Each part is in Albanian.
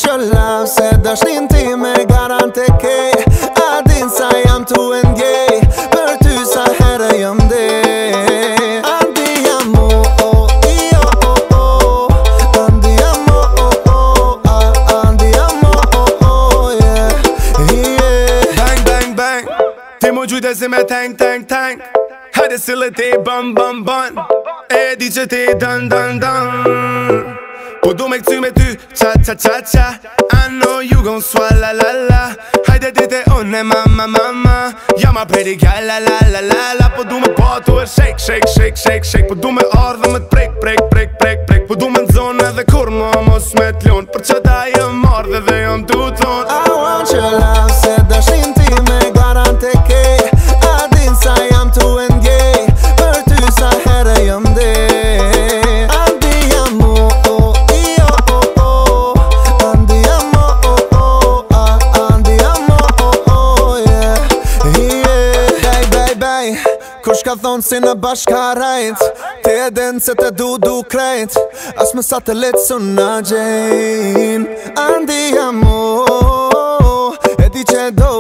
që love se dashnin ti me garante ke. A din sa jam tu e ndjej, për ty sa herë jam ndej. Andiamo, oh, io, oh, oh. Andiamo, oh, oh, andiamo, oh, oh, yeah, yeah. Bang, bang, bang. Ti mu gjujtë si me tank, tank, tank. Hajde sile ti bën, bën, bën. E di që ti dën, dën, dën. Po du me këcy me ty, qa, qa, qa, qa. I know you gon' swalla la la. Hajde dite une mama, mama. Ja ma pretty gal la la la la la. Po du me po tu e shake, shake, shake, shake, shake. Po du me ardhe me t'prek, prek, prek, prek, prek. Po du me n'zonë edhe kur mo mos me t'lun. Për që ta jëm ardhe dhe jëm tu ton. I want your love se dashnin ti me garante ke. A din sa jam tu e ndjej, për ty sa herë jam ndej. Andiamo, oh, io, oh, oh. Andiamo, oh, oh, andiamo, oh, oh, yeah, yeah. Bej, bej, bej, kush ka thonë si në bashkarajt, ti e din se te du krejt, as me satelit su në gjejn. Andiamo, e di që do,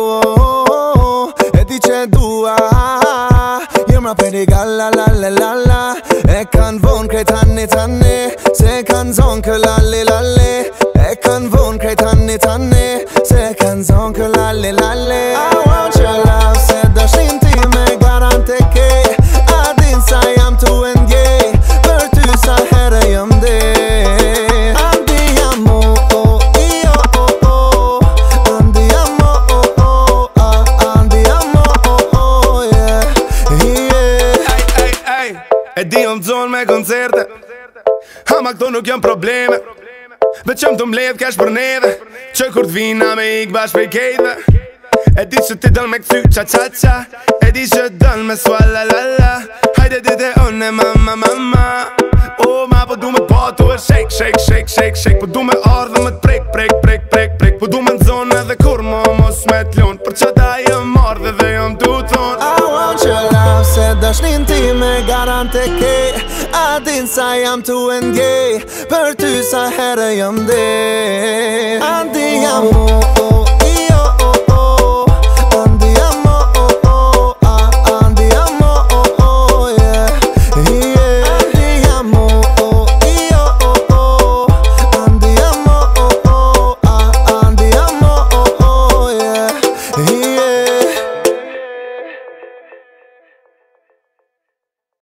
e di që dua. Jemra peri galla la la la la. E kan von krejt hanni tanni, se kan zon kë lalli lalli. E kan von krejt hanni tanni, se kan zon kë lalli lalli. I want your love se dashnin ti me garante ke. A din sa jam tu e ndjej, për ty sa herë jam ndej. Andiamo, oh, io, oh, oh. Andiamo, oh, oh, andiamo, oh, oh, yeah, yeah. Ej, ej, ej. E di jom zonë me koncerte, ama këto nuk jom probleme. Veqëm të mbledh kesh për neve, që kur t'vina me ik bash prej kejtve. E di që ti dëll me këty qa qa qa. E di që dëll me swalla la la. Hajde dite une mama mama. O ma po du me po tu e shake shake shake shake shake. Po du me ardhe me t'prek prek prek prek prek. Po du me n'zonë edhe kur mo mos me t'lun. Për që ta jëm ardhe dhe jëm tu ton. I want your love se dashnin ti me garante ke. A din sa jam tu e ndjej, për ty sa herë jam ndej. Andiamo, oh,